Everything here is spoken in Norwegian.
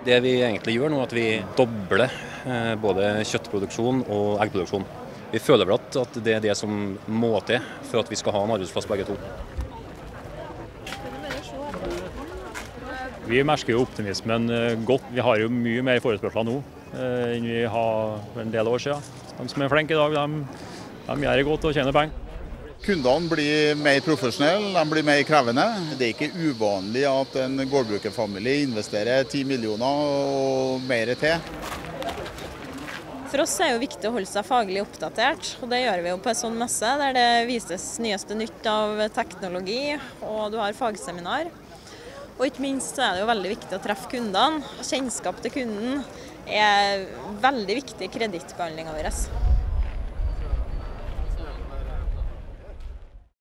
Det vi egentlig gjør nå er at vi dobler både kjøttproduksjon og eggproduksjon. Vi føler vel at det er det som må til for at vi skal ha en arbeidsplass begge to. Vi merker jo optimismen godt. Vi har jo mye mer forespørsler nå enn vi har for en del år siden. De som er flinke i dag, de gjør det godt og tjener penger. Kundene blir mer profesjonelle, de blir mer krevende. Det er ikke uvanlig at en gårdbrukerfamilie investerer 10 millioner og mer til. For oss er det jo viktig å holde seg faglig oppdatert, og det gjør vi jo på en sånn messe der det vises nyeste nytt av teknologi, og du har fagseminar. Og ikke minst er det jo veldig viktig å treffe kundene. Kjennskap til kunden er veldig viktig i kredittbehandlingen vår.